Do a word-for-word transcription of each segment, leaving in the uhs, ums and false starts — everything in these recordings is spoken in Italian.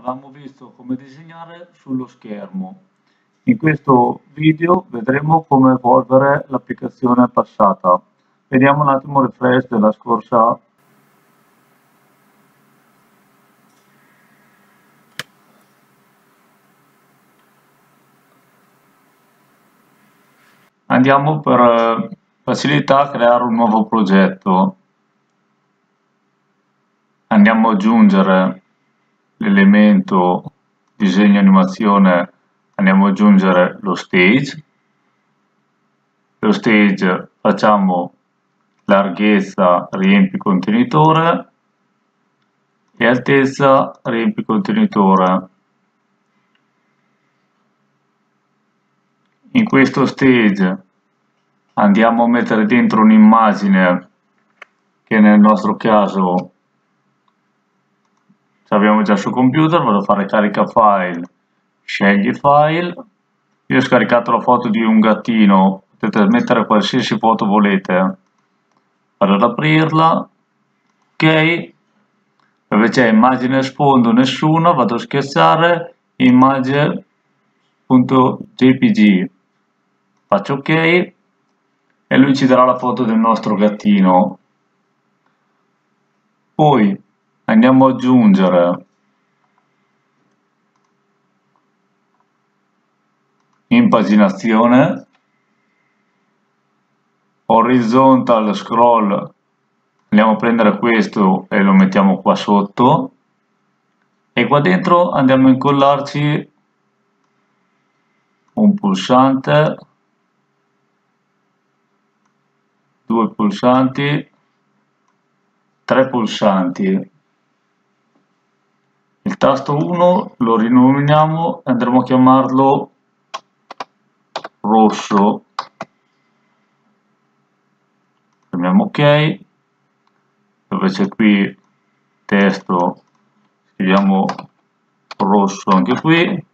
avevamo visto come disegnare sullo schermo. In questo video vedremo come evolvere l'applicazione passata. Vediamo un attimo il refresh della scorsa. Andiamo per facilità a creare un nuovo progetto. Andiamo ad aggiungere l'elemento disegno animazione, andiamo ad aggiungere lo stage. Lo stage facciamo larghezza riempi contenitore e altezza riempi contenitore. In questo stage andiamo a mettere dentro un'immagine che nel nostro caso abbiamo già sul computer. Vado a fare carica file, scegli file. Io ho scaricato la foto di un gattino, potete mettere qualsiasi foto volete. Vado ad aprirla, ok, dove c'è immagine sfondo nessuna, vado a schiacciare immagine.jpg, faccio ok e lui ci darà la foto del nostro gattino. Poi andiamo ad aggiungere impaginazione, horizontal scroll, andiamo a prendere questo e lo mettiamo qua sotto e qua dentro andiamo a incollarci un pulsante, due pulsanti, tre pulsanti. Il tasto uno lo rinominiamo e andremo a chiamarlo rosso. Prendiamo ok, dove c'è qui testo scriviamo rosso anche qui,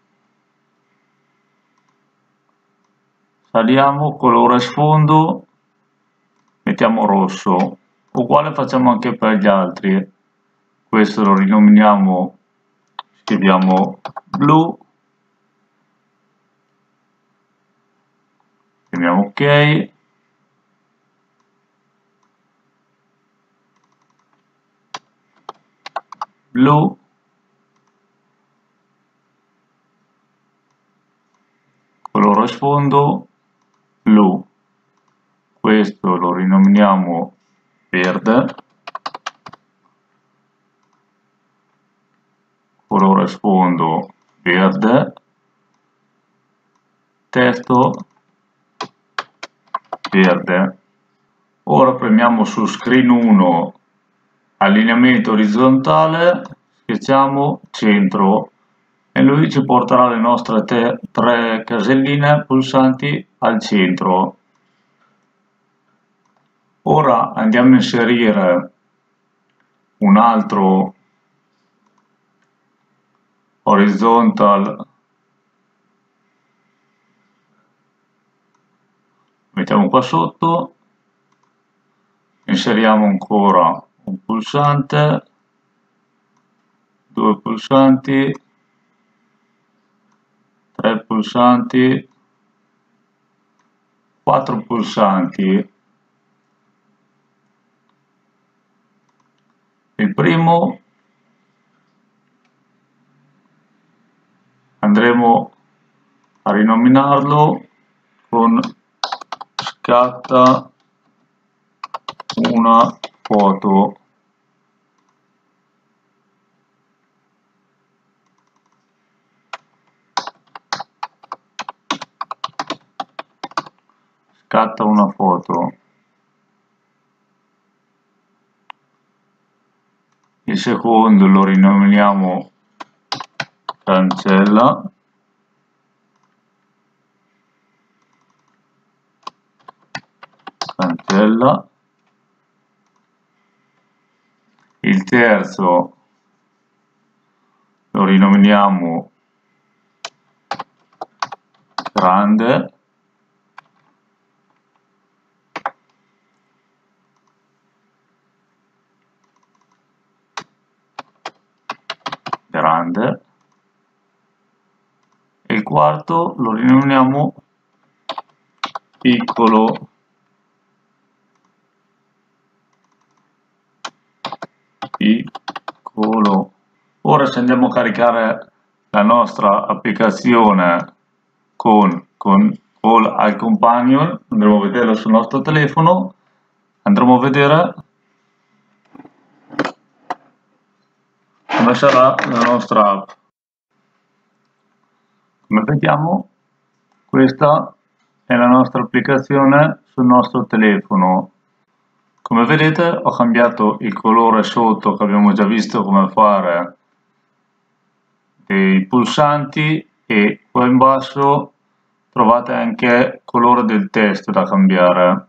saliamo, colore sfondo, mettiamo rosso, uguale facciamo anche per gli altri. Questo lo rinominiamo, scriviamo blu, scriviamo ok, blu, colore sfondo, blu. Questo lo rinominiamo verde, colore sfondo verde, testo verde. Ora premiamo su screen uno, allineamento orizzontale, schiacciamo centro e lui ci porterà le nostre te, tre caselline pulsanti al centro. Ora andiamo a inserire un altro horizontal, mettiamo qua sotto, inseriamo ancora un pulsante, due pulsanti, tre pulsanti, quattro pulsanti. Il primo andremo a rinominarlo con scatta una foto. Scatta una foto. Il secondo lo rinominiamo cancella. Cancella. Il terzo lo rinominiamo grande. grande, e il quarto lo rinominiamo piccolo. Piccolo. Ora se andiamo a caricare la nostra applicazione con, con Call al Companion, andremo a vederla sul nostro telefono, andremo a vedere come sarà la nostra app. Come vediamo, questa è la nostra applicazione sul nostro telefono. Come vedete ho cambiato il colore sotto, che abbiamo già visto come fare, dei pulsanti, e qua in basso trovate anche il colore del testo da cambiare.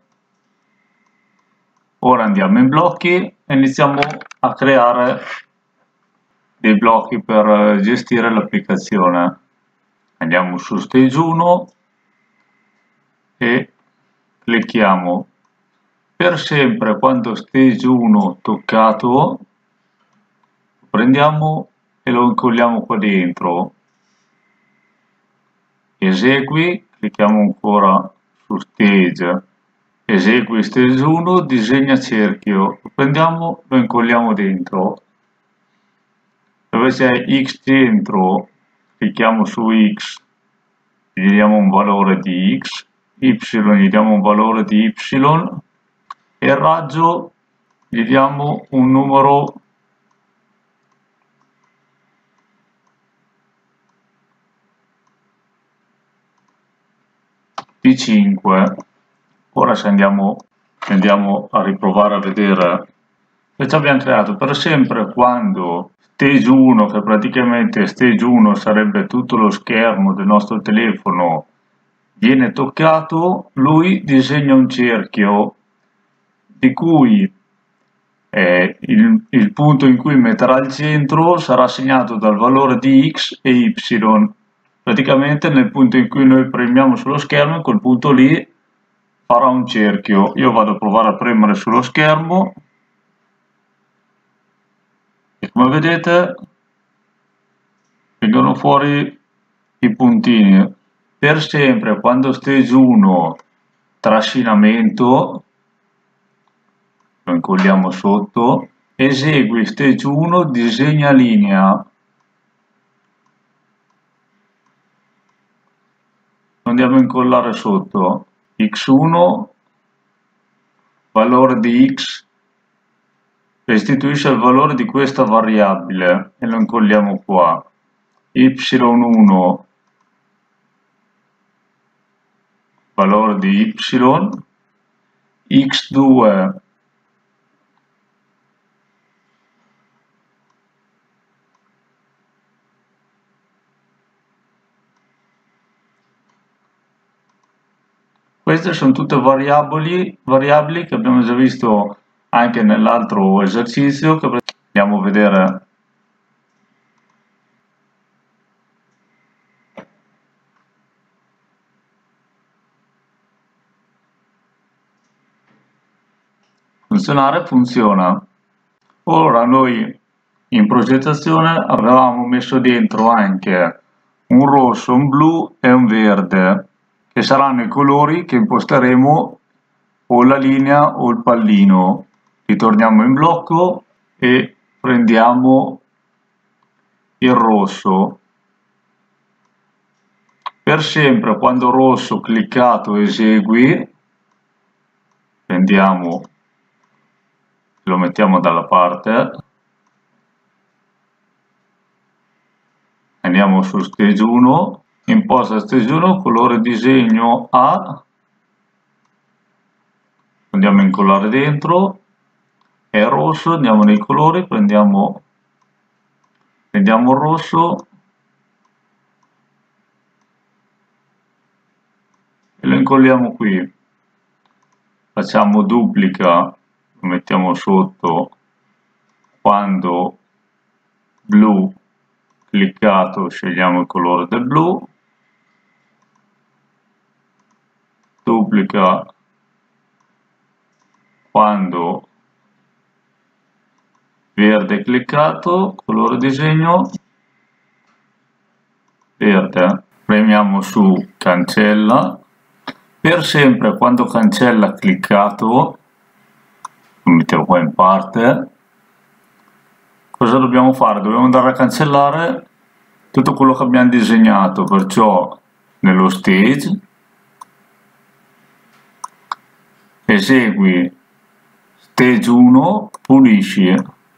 Ora andiamo in blocchi e iniziamo a creare dei blocchi per gestire l'applicazione. Andiamo su Stage uno e clicchiamo. Per sempre, quando Stage uno toccato, prendiamo e lo incolliamo qua dentro. Esegui, clicchiamo ancora su Stage, esegui Stage uno, disegna cerchio, lo prendiamo, lo incolliamo dentro. Dove c'è X centro, clicchiamo su X, gli diamo un valore di X, Y gli diamo un valore di Y, e il raggio gli diamo un numero di cinque. Ora se andiamo, andiamo a riprovare a vedere che ci abbiamo creato, per sempre quando Stage uno, che praticamente Stage uno sarebbe tutto lo schermo del nostro telefono, viene toccato, lui disegna un cerchio di cui eh, il, il punto in cui metterà il centro sarà segnato dal valore di X e Y. Praticamente nel punto in cui noi premiamo sullo schermo, quel punto lì farà un cerchio. Io vado a provare a premere sullo schermo e come vedete vengono fuori i puntini. Per sempre, quando Stage uno trascinamento, lo incolliamo sotto, esegui Stage uno, disegna linea. Lo andiamo a incollare sotto. X uno, valore di X, restituisce il valore di questa variabile e lo incolliamo qua. Y uno, valore di Y, X due, queste sono tutte variabili, variabili che abbiamo già visto anche nell'altro esercizio che andiamo a vedere. Funzionare funziona. Ora noi in progettazione avevamo messo dentro anche un rosso, un blu e un verde, che saranno i colori che imposteremo o la linea o il pallino. Ritorniamo in blocco e prendiamo il rosso. Per sempre, quando rosso cliccato esegui, prendiamo, lo mettiamo dalla parte, andiamo su Stage uno, imposta Stage uno, colore disegno A, andiamo a incollare dentro, è rosso, andiamo nei colori, prendiamo, prendiamo il rosso e lo incolliamo qui. Facciamo duplica, lo mettiamo sotto, quando blu cliccato scegliamo il colore del blu, duplica quando verde cliccato, colore disegno, verde, premiamo su cancella, per sempre quando cancella cliccato, lo mettiamo qua in parte, cosa dobbiamo fare? Dobbiamo andare a cancellare tutto quello che abbiamo disegnato, perciò nello stage esegui stage uno, pulisci,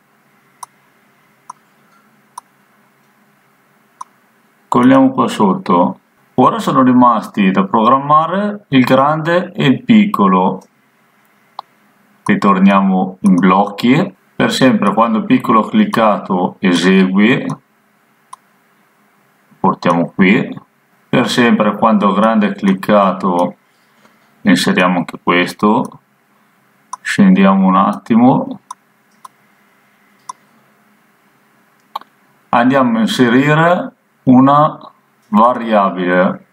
colliamo qua sotto. Ora sono rimasti da programmare il grande e il piccolo. Ritorniamo in blocchi, per sempre quando piccolo cliccato esegui, portiamo qui, per sempre quando grande cliccato inseriamo anche questo, scendiamo un attimo, andiamo a inserire una variabile,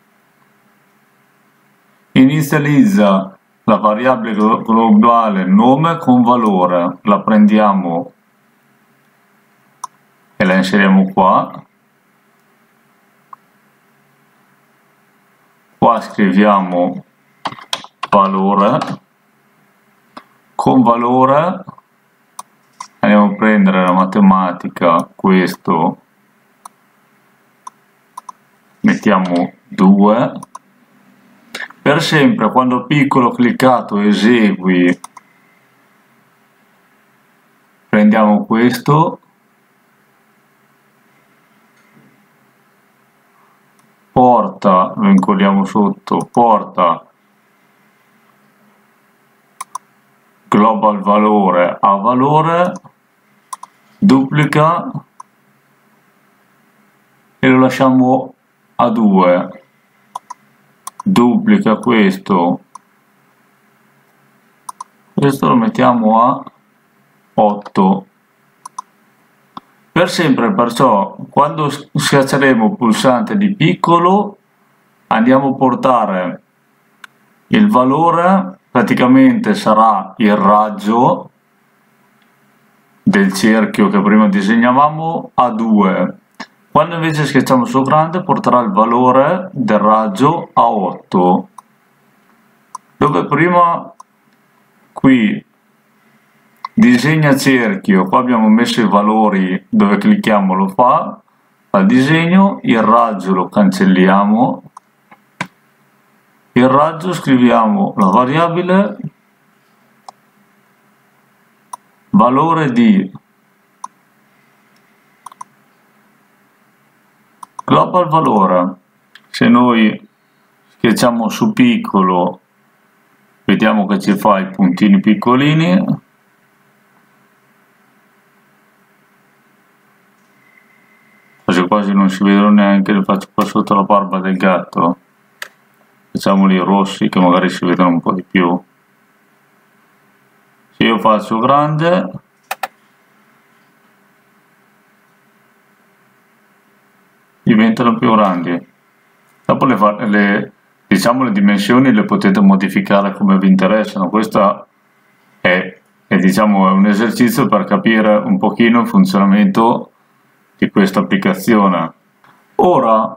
inizializza la variabile globale nome con valore, la prendiamo e la inseriamo qua, qua scriviamo valore, con valore andiamo a prendere la matematica, questo mettiamo due, per sempre quando piccolo cliccato esegui, prendiamo questo, porta, lo incolliamo sotto, porta global valore a valore, duplica e lo lasciamo a due, duplica questo, questo lo mettiamo a otto, per sempre. Perciò quando schiacceremo il pulsante di piccolo andiamo a portare il valore, praticamente sarà il raggio del cerchio che prima disegnavamo, a due. Quando invece schiacciamo su grande porterà il valore del raggio a otto, dove prima qui disegna cerchio, qua abbiamo messo i valori, dove clicchiamo lo fa, al disegno, il raggio lo cancelliamo, il raggio scriviamo la variabile valore di global valore. Se noi schiacciamo su piccolo vediamo che ci fa i puntini piccolini, quasi quasi non si vedono neanche, li faccio qua sotto la barba del gatto, facciamoli rossi che magari si vedono un po' di più. Se io faccio grande diventano più grandi. Dopo le, le, diciamo, le dimensioni le potete modificare come vi interessano. Questo è, è, diciamo, è un esercizio per capire un pochino il funzionamento di questa applicazione. Ora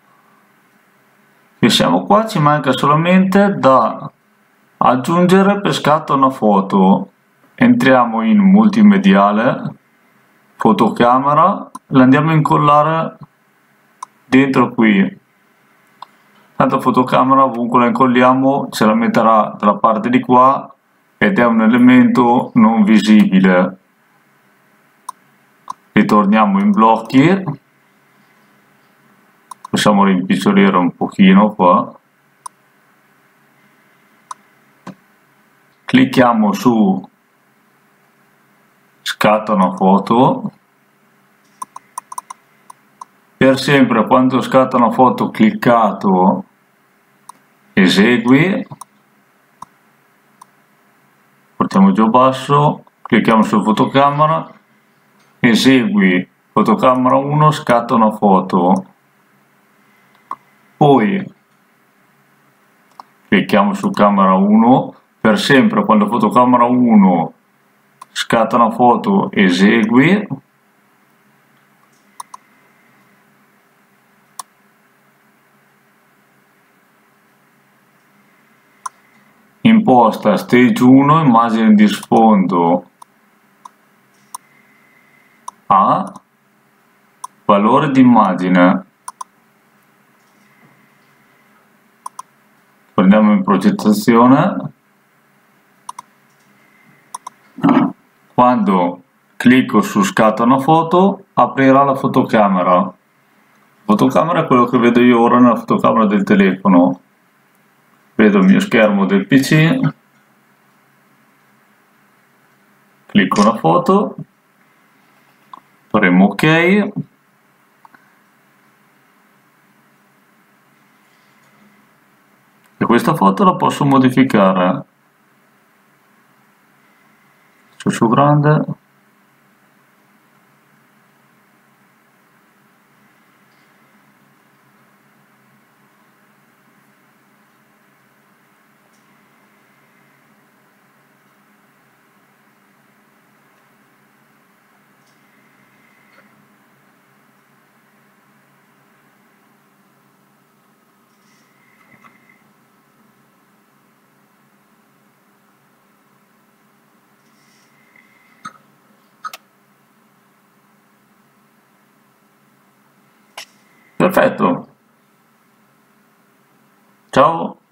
che siamo qua ci manca solamente da aggiungere per scatto una foto. Entriamo in multimediale, fotocamera, la andiamo a incollare dentro qui. Tanto fotocamera ovunque la incolliamo ce la metterà dalla parte di qua ed è un elemento non visibile. Ritorniamo in blocchi, possiamo rimpicciolire un pochino qua, clicchiamo su scatta una foto, per sempre quando scatta una foto cliccato esegui, portiamo giù basso, clicchiamo su fotocamera, esegui fotocamera uno, scatta una foto, poi clicchiamo su camera uno, per sempre quando fotocamera uno scatta una foto esegui, Imposta stage uno, immagine di sfondo A, valore di immagine. Prendiamo in progettazione. Quando clicco su scatta una foto, aprirà la fotocamera. La fotocamera è quello che vedo io ora nella fotocamera del telefono. Vedo il mio schermo del P C, clicco una foto, premo ok, e questa foto la posso modificare. Faccio su grande. Perfetto. Ciao.